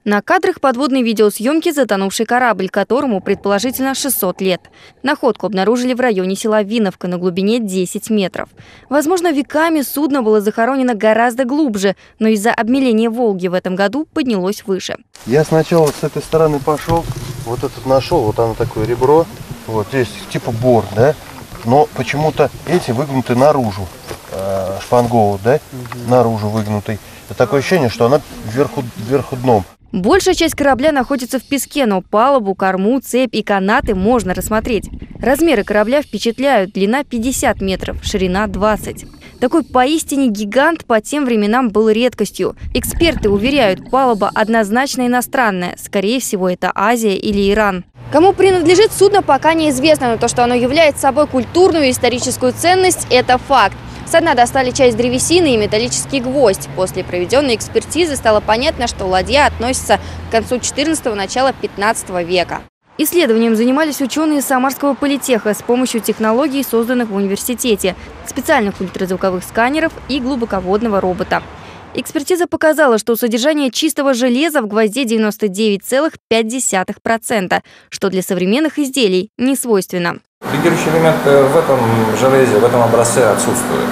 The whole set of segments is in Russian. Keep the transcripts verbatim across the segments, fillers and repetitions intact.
На кадрах подводной видеосъемки затонувший корабль, которому предположительно шестьсот лет. Находку обнаружили в районе села Виновка на глубине десять метров. Возможно, веками судно было захоронено гораздо глубже, но из-за обмеления Волги в этом году поднялось выше. Я сначала с этой стороны пошел, вот этот нашел, вот оно такое ребро, вот здесь типа бор, да, но почему-то эти выгнуты наружу, э, шпангоут, да, угу. наружу выгнутый. Такое ощущение, что она вверху, вверху дном. Большая часть корабля находится в песке, но палубу, корму, цепь и канаты можно рассмотреть. Размеры корабля впечатляют. Длина пятьдесят метров, ширина двадцать. Такой поистине гигант по тем временам был редкостью. Эксперты уверяют, палуба однозначно иностранная. Скорее всего, это Азия или Иран. Кому принадлежит судно, пока неизвестно, но то, что оно является собой культурную и историческую ценность, это факт. Со дна достали часть древесины и металлический гвоздь. После проведенной экспертизы стало понятно, что ладья относится к концу четырнадцатого – начала пятнадцатого века. Исследованием занимались ученые Самарского политеха с помощью технологий, созданных в университете, специальных ультразвуковых сканеров и глубоководного робота. Экспертиза показала, что содержание чистого железа в гвозде девяносто девять целых пять десятых процента, что для современных изделий не свойственно. Лигирующий элемент в этом железе, в этом образце отсутствует.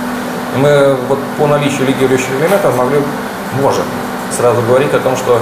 Мы вот по наличию лигирующих элементов могли, можем сразу говорить о том, что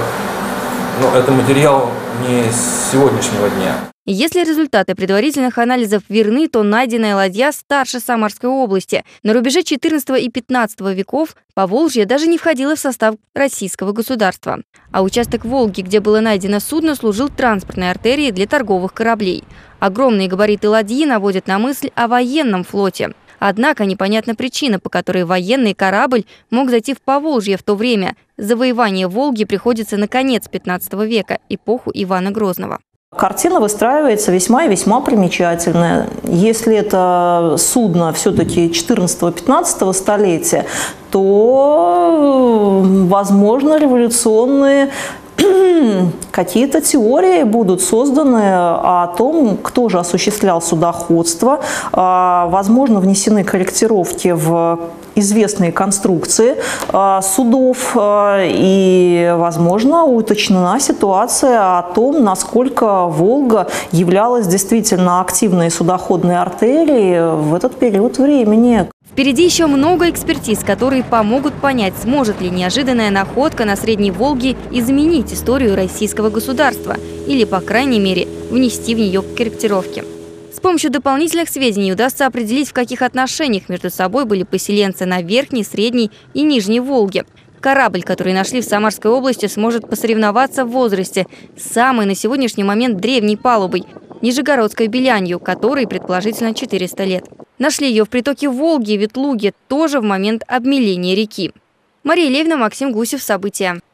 ну, это материал не с сегодняшнего дня. Если результаты предварительных анализов верны, то найденная ладья старше Самарской области. На рубеже четырнадцатого и пятнадцатого веков Поволжье даже не входило в состав российского государства. А участок Волги, где было найдено судно, служил транспортной артерией для торговых кораблей. Огромные габариты ладьи наводят на мысль о военном флоте. Однако непонятна причина, по которой военный корабль мог зайти в Поволжье в то время. Завоевание Волги приходится на конец пятнадцатого века, эпоху Ивана Грозного. Картина выстраивается весьма и весьма примечательная. Если это судно все-таки четырнадцатого-пятнадцатого столетия, то, возможно, революционные какие-то теории будут созданы о том, кто же осуществлял судоходство. Возможно, внесены корректировки в известные конструкции судов, и, возможно, уточнена ситуация о том, насколько Волга являлась действительно активной судоходной артерией в этот период времени. Впереди еще много экспертиз, которые помогут понять, сможет ли неожиданная находка на Средней Волге изменить историю российского государства или, по крайней мере, внести в нее корректировки. С помощью дополнительных сведений удастся определить, в каких отношениях между собой были поселенцы на Верхней, Средней и Нижней Волге. Корабль, который нашли в Самарской области, сможет посоревноваться в возрасте с самой на сегодняшний момент древней палубой – Нижегородской Белянью, которой предположительно четыреста лет. Нашли ее в притоке Волги и Ветлуги, тоже в момент обмеления реки. Мария Левина, Максим Гусев. События.